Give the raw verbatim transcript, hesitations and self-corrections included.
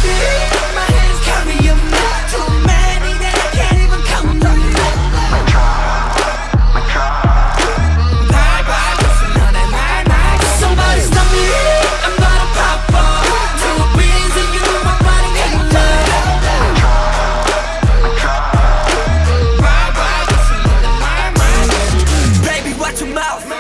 me. My hands carry a lot too many that I can't even count them. Bye bye, listen on that night night. Somebody stop me, I'm gonna pop off. Two beans and you, my body ain't love. Bye bye, listen on that night night. Baby, watch your mouth.